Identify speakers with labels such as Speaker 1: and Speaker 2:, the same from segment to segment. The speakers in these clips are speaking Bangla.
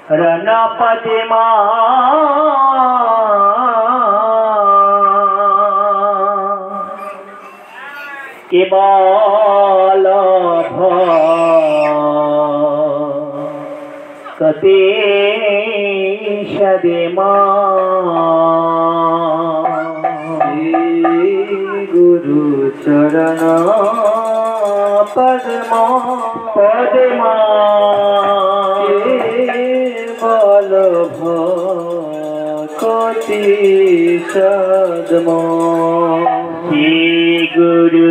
Speaker 1: रणपति केवल भक्ति सदेमा गुरु चरण पद्मा पद्मा केवल भक्ति सदमा गुरु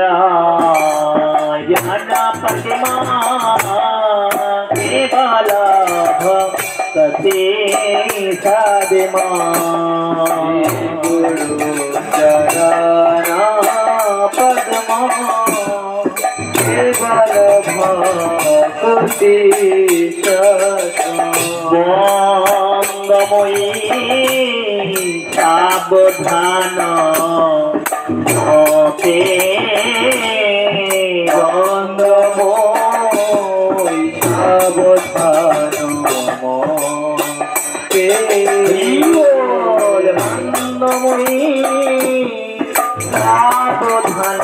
Speaker 1: चरण पद्मा केवल भक्ति सदमा गुरु चरण पद्मा केवल भक्ति बंगमयी सावधान होते बंगमयी सावधान मोते बंगमयी सावधान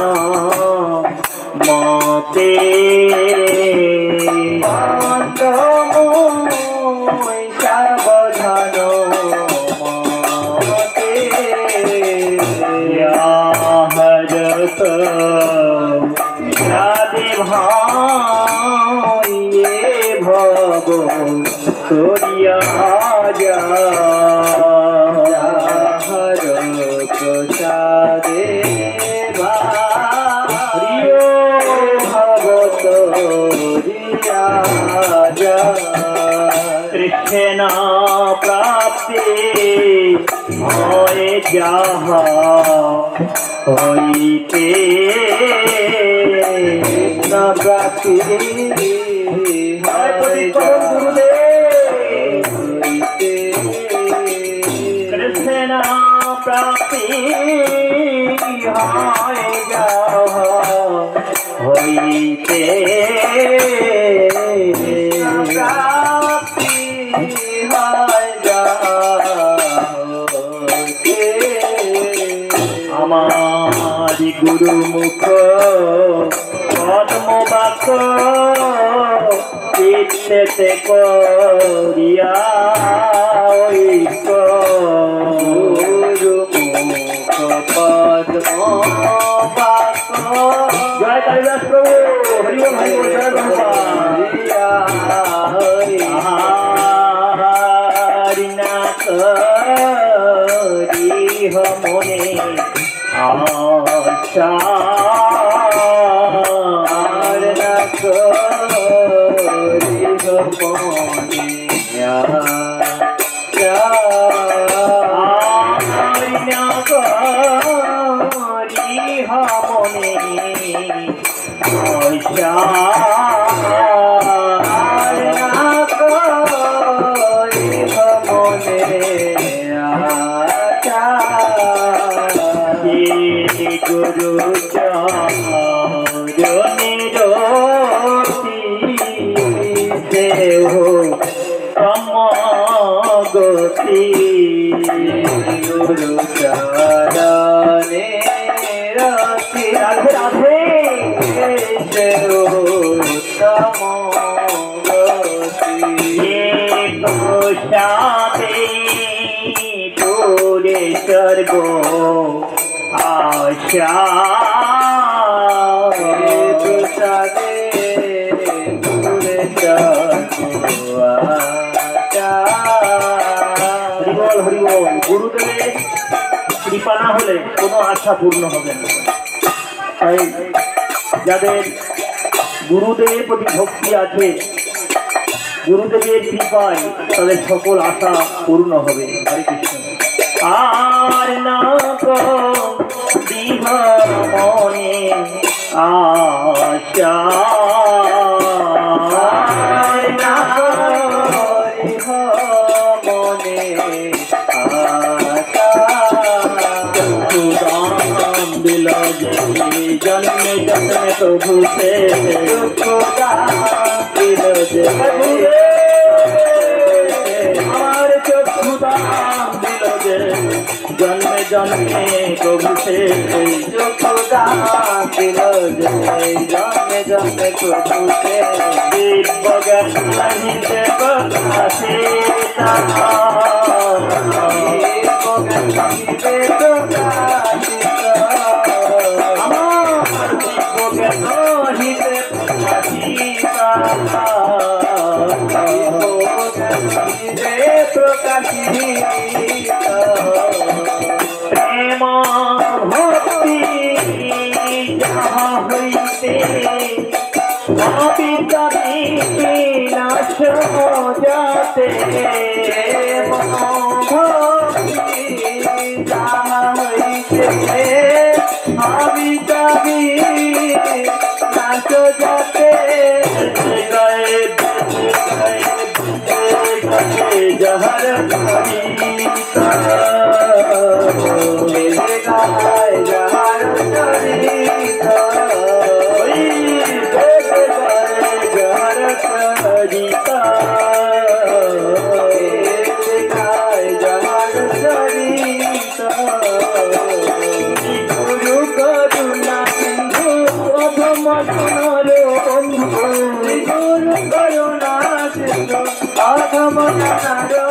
Speaker 1: मोते बंगमयी सावधान मोते हरत राधे भाई भव सूर्या जा हर प्रसादे भाइयो भव सूर्या जा कृष्ण प्राप्ति होए जाहा होइते न प्राप्ति कृष्ण प्राप्ति होए जाहा होइते प्राप्ति होए जाहा हमारी गुरु मुख पद्म बाक चित्ते करिया गुरु मुख पद्म बाक जय कालिदास प्रभु हरि बोल हरि बोल जय भगवान हरिनाथ मने आशा न करी मने आशा न करी मने आशा गुरु चरणेर देव समगति गुरु चरणेर राधे राधे देव समगति प्रसादे पूरे सर्व आशा प्रसादे पूरे हरिबोल हरिबोल गुरुदेव कृपा ना होले कोनो आशा पूर्ण হবে না তাই যাদের গুরুদেবের প্রতি ভক্তি আছে গুরুদেবের কৃপায় তাদের সকল আশা পূর্ণ হবে হরে কৃষ্ণ আর না মনে आशा मने जन्म जन्म प्रभु से জন্মে জন্মে প্রভু সে
Speaker 2: দিল জন্মে জন্মে প্রভু সে
Speaker 1: দিব্য জ্ঞান নাহিতে প্রকাশে আমার দিব্য জ্ঞান নাহিতে প্রেম ভক্তি যাহা হইতে অবিদ্যামি নাশ যাতে
Speaker 2: ভক্তি যাহা হইতে অবিদ্যামি নাশ যাতে
Speaker 1: গায়ে जहर गुरु करुणा सिंधु अधम गुरु करुणा सिंधु अधम